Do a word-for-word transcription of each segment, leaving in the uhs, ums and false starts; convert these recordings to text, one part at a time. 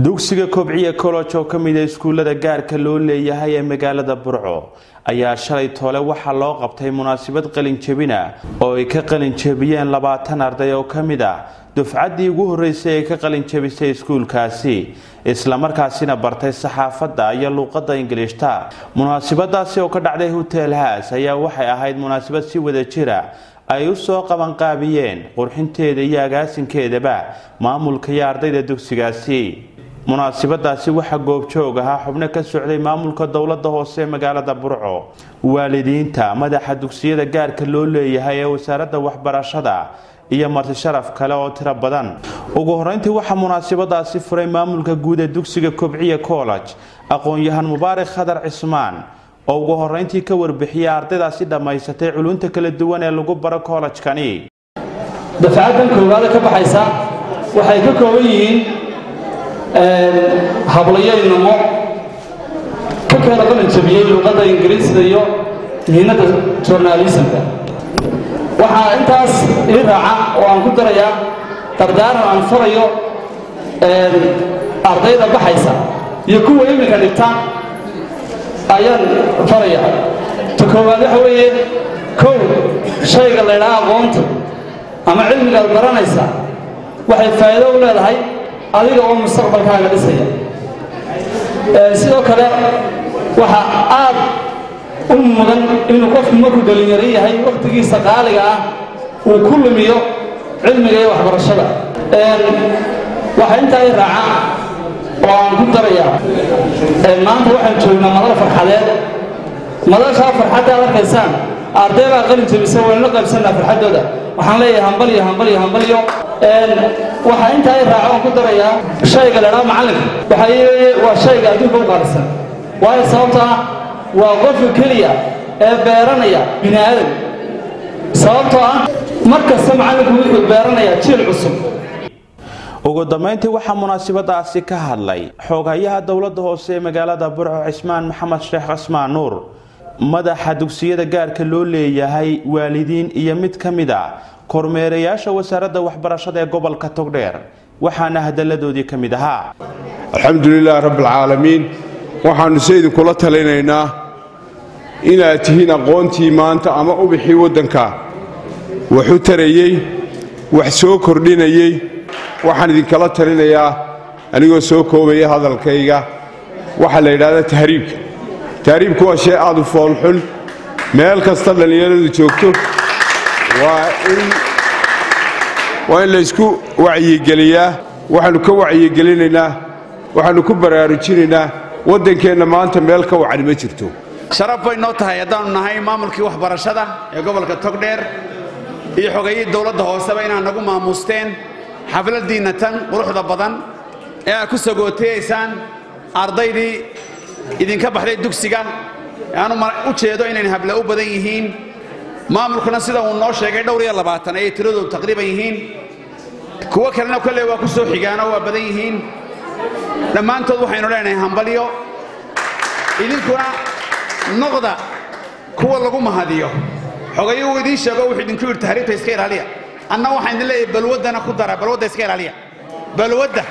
dugsiga Kobciya College oo kamid ah iskuulada gaarka loo leeyahay ee magaalada Burco ayaa shalay toole waxa loo qabtay munaasabad qalin jabina oo ay ka qalin jabiyeen labaatan arday oo kamid ah dufcadii ugu horeysay ee ka qalin jabisay iskuulkaasi isla markaasina bartay saxaafadda iyo luqadda Ingiriishta. munaasabadaasi oo ka dhacday Hotel Haas ayaa waxay ahayd munaasabad si wada jira ay u soo qaban qaabiyeen qurxinteeda iyo agaasinkeedaba maamulka iyo ardayda dugsigaasi. munaasabadaasi waxa goob joog ah xubno ka socday maamulka dawladda hoose magaalada Burco, waalidiinta, madaxa dugsiyada gaarka loo leeyahay ee wasaaradda waxbarashada iyo marti sharaf kale oo tiro badan. ugu horeyntii waxa munaasabadaasi furay maamulka guud ee dugsiga Kobciya College aqoon-yahan Mubaarak Khadar Cismaan oo ugu horeyntii ka warbixiyay ardaydaasi dhamaysatay culunta kala duwan ee lagu baro college-kani. dafcadan koowaad ka baxaysa waxay ka kooban yihiin hablayaynimo ka kala qalin jabiyay luqadda Ingiriisiga iyo mihnada journalismka. waxaa intaas ii raaca oo aan ku darayaa dardaaran aan furayo ardayda baxaysa iyo kuwa iminka dhigta ayaan faraya. ta koowaad waxa weeye kow shayga la yidhaha aqoonta ama cilmiga aad baranaysa waxay faa'iido u leedahay adiga oo mustaqbalkaaga dhisaya. sidoo kale waxa aad u mudan inuu qofku markuu dhalinyaro yahay waqtigiisa qaaliga ah uu ku lumiyo cilmiga iyo waxbarashada. waxa intaa i raaca oo aan ku darayaa maanta waxaan joognaa madal farxadeed. madashaa farxadda aad arkaysaan arday baa qalin jabisa wayna qaybsanaa farxaddooda. waxaan leeyahay hambal iyo hambal iyo hambal iyo waxa intaa i raaca oo ku darayaa shayga la yidhaha macallinka waxa waa shayga adduunka u qaalisan, waayo sababta ah waa qofka keliya ee beeranaya bini aadam. sababtoo ah markasta macallinku wuxuu beeranayaa jiil cusub. ugu dambeyntii waxaa munaasabadaasi ka hadlay xogayaha dawladda hoose ee magaalada Burco Cismaan Maxamed Sheekh Cismaan Nuur, madaxa dugsiyada gaarka loo leeyahay, waalidiin iyo mid ka mid ah kormeerayaasha wasaaradda waxbarashada ee gobolka Togdheer, waxaana hadalladoodii ka mid ahaa: alxamdulillaah rabbil caalamiin. waxaanu sayidin kula talinaynaa inaad tihiin aqoontii maanta ama ubixii waddanka wax u tarayey, wax soo kordhinayey. waxaan idinkala talinayaa anigoo soo koobaya hadalkayga waxaa la yidhaahdaa tahriibka. tahriibku waa shay aad u foolxun, meel kasta dhallinyaradu joogto waa in waa in laysku wacyigeliyaa. waxaannu ka wacyigelinaynaa, waxaannu ku baraarujinaynaa waddankeenna maanta meel ka wacni ma jirto. sharaf bay noo tahay haddaannu nahay maamulkii waxbarashada ee gobolka Togdheer iyo xogayii dawladda hooseba inaad nagu maamuusteen xafladdiinna tan quruxda badan ee aad ku sagootayaysaan ardaydii idinka baxday dugsiga. aanu u jeedo inay habla u badan yihiin, maamulkuna sida uu noo sheegay dhowr iyo labaatan ayay tiradoodu taqriiban yihiin. kuwo kalena kolley waa ku soo xigaano waa badan yihiin. dhammaantood waxaynu leenahay hambalyo. idinkuna noqda kuwa lagu mahadiyo. xogayuu idiin sheego wuxuu idinku yidhi tahriibta iska ilaaliya. anna waxaan idin leeyahay balwaddana ku dara, balwadda iska ilaaliya, balwadda.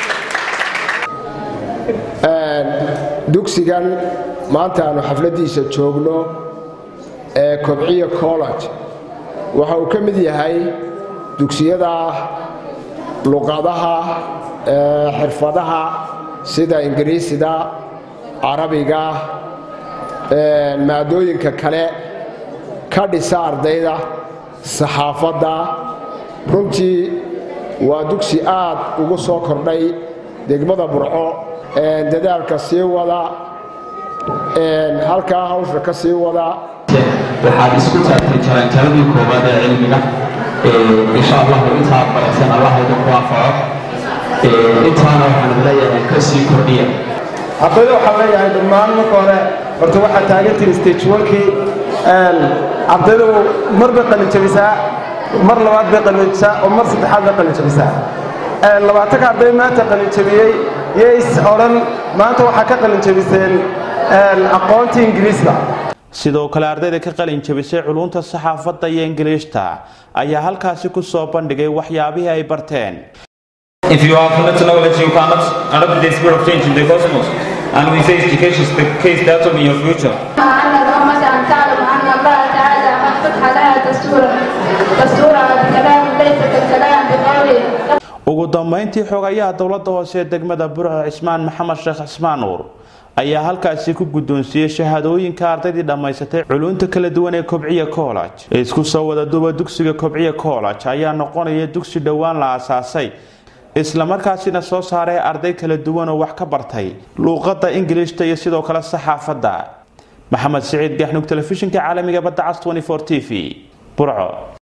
dugsigan maanta aanu xafladdiisa joogno ee Kobciya College waxa uu ka mid yahay dugsiyada luqadaha xirfadaha sida Ingiriisiga, Carabiga, maadooyinka kale ka dhisa ardayda saxaafadda. runtii waa dugsi aad ugu soo kordhay degmada Burco. dadaalka sii wada, halkaa hawsha ka sii wada. waxaad isku taagtay jaranjaradii koowaad ee cilmiga. insha allah intaa baraysan allah idinku waafaco. intaana waxaan leeyahay ka sii kordhiya. ardayda waxaan leeyahay dhammaan marka hore horta waxaa taagantiin stage one-kii. ardaydu mar bay qalin jabisaa, mar labaad bay qalin jabisaa oo mar saddexaad bay qalin jabisaa. labaatanka arday maanta qalin jabiyey yeys odhan maanta waxaa ka qalin jabiseen aqoontii Ingiriisiga. sidoo kale ardayda ka qalin jabisay culunta saxaafadda iyo Ingiriishta ayaa halkaasi ku soo bandhigay waxyaabihii ay barteen. If you have not knowledge, you cannot adopt the spirit of change in the cosmos. And we say education is the case that will be your future. أن الأمة أن تعلم أن الله تعالى قد فتح لها دستورا دستورا بكلام ليس كالكلام بقوله. ugu dambeyntii xogayaha dowladda hoose ee degmada Burco Cismaan Maxamed Sheekh Cismaan Nuur ayaa halkaasi ku guddoonsiiyay shahaadooyinka ardaydii dhamaysatay culunta kala duwan ee Kobciya College. Isku soo wada duuba dugsiga Kobciya College ayaa noqonaya dugsi dhawaan la aasaasay isla markaasina soo saaray arday kala duwan oo wax ka bartay luqadda Ingiriiska iyo sidoo kale saxaafadda. Maxamed Saciid Gaxnug, telefishinka caalamiga badda cas twenty-four T V, Burco.